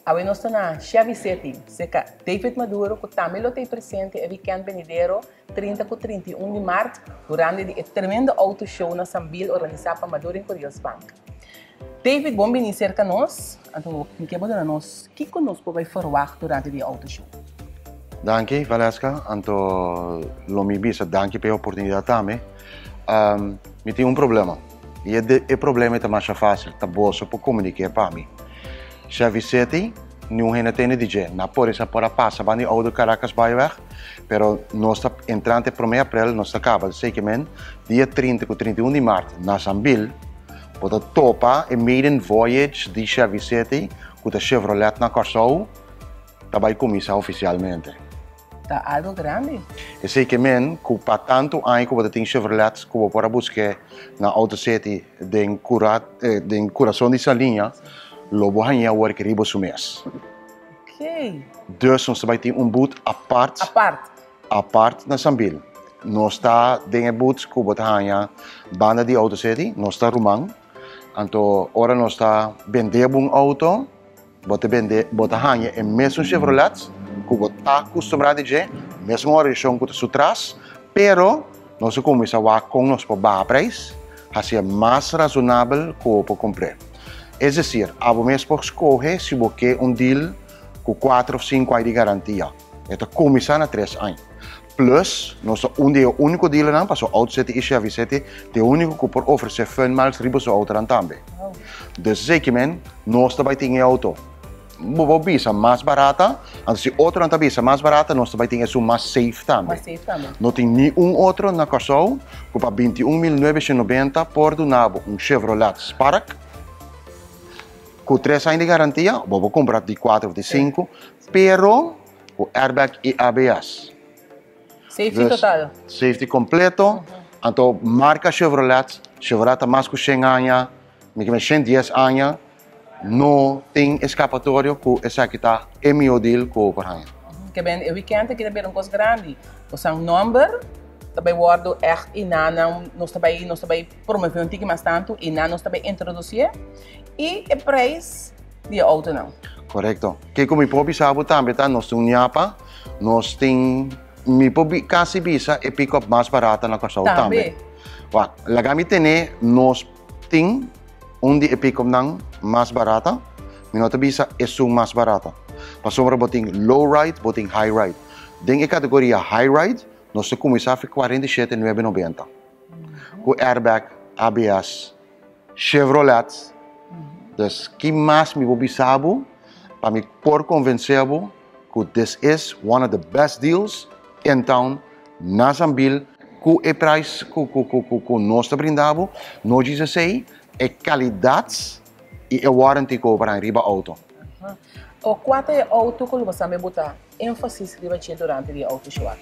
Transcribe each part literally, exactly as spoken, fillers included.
Agora nós estamos na Chevy City, seca David Maduro, que também está presente no weekend venidero, trinta a trinta e um de março, durante o tremendo auto show na Sambil, organizado por Maduro em Curious Bank. David, bom vir cerca nós, então, o que é bom nós, o que conosco vai falar durante o auto show? Danke, Valesca, anto lo mi bisa, danke per l'opportunità também. Um, mi tem um problema. E o problema é mais fácil, tá bom, só para comunicar para mim. Chevy City, não é tem D J, na por isso para passar, bani auto Caracas vai weg, pero nós está entrando para primeiro de abril, nós acaba, seguramente, dia trinta e trinta e um de março, na Sambil, para topa a maiden voyage de Chevy City, com a Chevrolet na Corso, tá vai começar oficialmente. Tá algo grande. E seguramente, com para tanto ano que você tem Chevrolet, que você pode buscar na Auto City, de cura, de coração dessa linha, lobo hanya work ribo sumes. Ok. Dus nós vai ter um boot apart. Apart. Apart na Sambil. Nós está dentro boot que bota hanya banda de Auto City, nós está rumang. Então, ora nós está vendendo um auto, bota vender, bota hanya é mesmo Chevrolet, que bota acostumado de, mesmo hora de que está atrás, pero nós começamos a com nós para baixo preço, assim mais razonável que para comprar. É decir, a você pode escolher se você quer um deal com quatro ou cinco anos de garantia. Então, começar na três anos. Plus, nós um dia o único deal não, para o Auto City e Chevy City, é o único que pode oferecer vinte miles ribos o auto também. Então, seguramente, nós também temos auto. Vou bisa mais barata, então se outro não bisa mais barata, nós também temos isso mais safe também. Mais safe também. Não tem nenhum outro na Corso, que para vinte e um mil novecentos e noventa por do nabo um Chevrolet Spark, com três anos de garantia, vou comprar de quatro ou de cinco, pero com airbag e A B S. Safety total? Safety completo. Uh -huh. Então, marca Chevrolet, Chevrolet mais que cem anos, cento e dez anos, não tem escapatório com essa que está em meu deal com o Parranha. Que bem, o weekend aqui também é uma coisa grande. Você tem um número, também guardo echt e não, nós também, nós também promovemos um tique mais tanto e não nós também introduzir. E o preço de auto não. Correto. Que como eu sabe também, tá? Nós temos Nhapa, nós temos mi quase bisa e pick-up mais barata na Corso também. Wa, lagami tene nós temos onde e pick-up não mais barata, minota bisa é sum mais barata. Passou boting low ride, boting high ride. Dentro da categoria high ride, nós começamos a quarenta e sete mil novecentos e noventa. Com airbag, A B S, Chevrolet. Dus que mais me vou saber para me por convencer que this is one of the best deals in town na Sambil, que o preço que que nós está brindando, nós diz assim, é qualidade e é warranty que para riba auto. O quanto é auto que você me botar ênfase riba durante o auto show?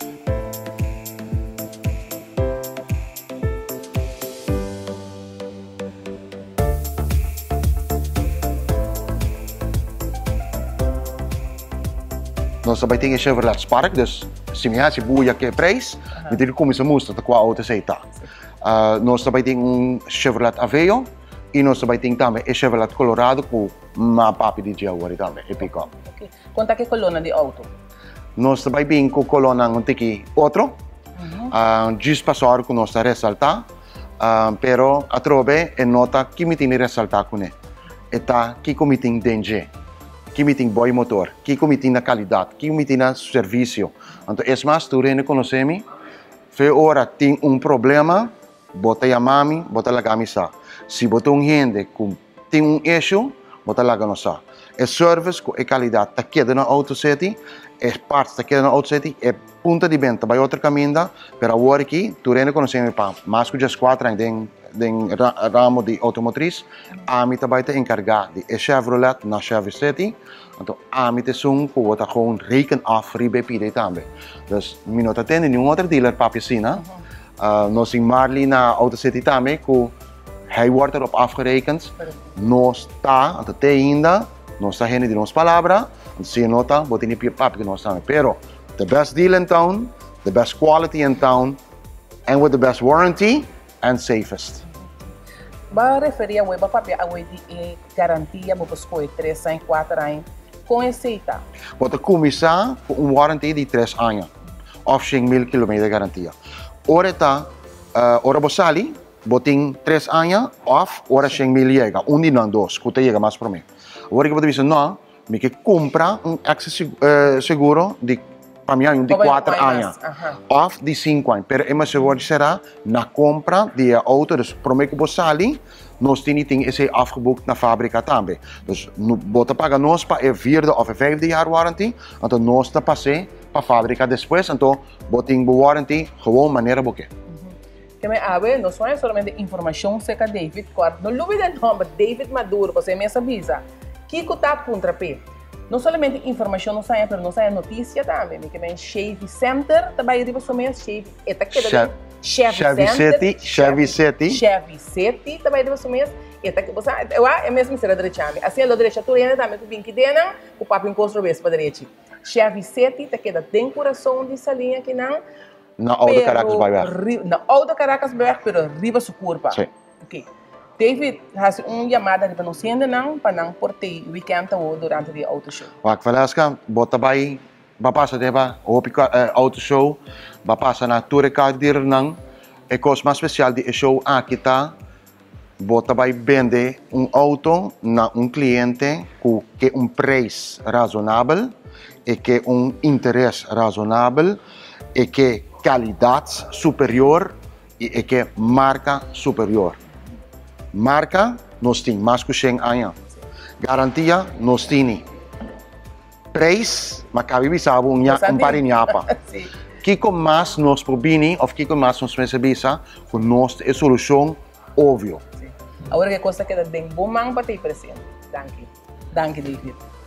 Nós também temos Chevrolet Spark, dus se me hace boa que preço, me digo como isso mostra com a auto aceita. Uh, nós também temos um Chevrolet Aveo e nós também temos também o Chevrolet Colorado com uma papi de Jaguar também, e pick-up. Okay. Quanto é que coluna de auto? Nós também temos com coluna um tiki outro, uh, just passar com nós ressaltar, uh, pero a trove é nota que me tem ressaltar com ele. Eta que me tem danger. Que me tem bom motor, que me tem na qualidade, que me tem na serviço. Então, é mais tu rene conhece-me, foi hora tem um problema, bota a mami, bota a camisa. Se bota um gente que tem um issue, bota a camisa. É serviço com a qualidade, tá queda na Auto City, é parte tá queda na Auto City, é ponta de venda, vai outra caminho, para agora aqui, tu rene conhece-me para mais que just quatro anos, den ramo de automotriz, a mim também te encargar de Chevrolet na Chevy City, então a mim te sum que vou gewoon reken af ribe pide também. Dus me não tem nenhum outro dealer para piscina. Uh, nós em Marley na Auto City também que hij wordt erop afgerekend. Nós está até ainda, nós está gente de nossa palavra, se nota, vou ter nem papo que nós também. Pero the best deal in town, the best quality in town, and with the best warranty. And safest. Ba referia a web papel a web de garantia, vou buscar três anos, quatro anos. Com receita. Pode começar com um warranty de três anos, of cem mil quilômetros de garantia. Ora tá, uh, ora você ali, botem três anos, off, ora cem mil chega, um de não dois, que chega mais para mim. Agora que você diz, não, me que compra um access uh, seguro de para mim de quatro anos, off de cinco anos. Pero é seguro será na compra de auto, dus prometo que você ali, nós temos esse afgeboekt na fábrica também. Dus bota paga nós para o vierde of o vijfde jaar warranty, então nós te passei para a fábrica depois, então botem o warranty gewoon maneira boque. Que me abre, não é somente informação seca David Cort, não duvida o nome David Maduro, você me avisa. Que que tá contra P? Não somente informação não sai, mas não sai notícia também, que vem Chevy Center, também riba somente Chevy, eta que da Chevy Center, Chevy City, Chevy City, também riba somente, eta que você, eu é mesmo ser direita, assim a direita tu ainda também tu vem que dena, o papo encontro vez para direita. Chevy City, tá que da tem coração dessa linha que não. Na Auto Caracas Bairro. Na Auto Caracas Bairro, pero riba su curva. Sim. Ok. David, has uma chamada para não sendo não para não portar o weekend ou durante o auto show. Wak Velasca, bota vai, bapasa deba, o auto show, bapasa na tour cardir nang, e coisa mais especial de show aqui tá, bota vai vender um auto na um cliente com que um preço razonável e que um interesse razonável e que qualidade superior e que marca superior. Marca, nós temos mais que cem anos. Garantia, nós temos. Preço, mas cabe bisar um parinhapa. Que com mais nós probini, ou que com mais nós recebisa, com nós é solução óbvio. Agora que coisa que dá bem bom man para ter presente. Danke. Danke, David.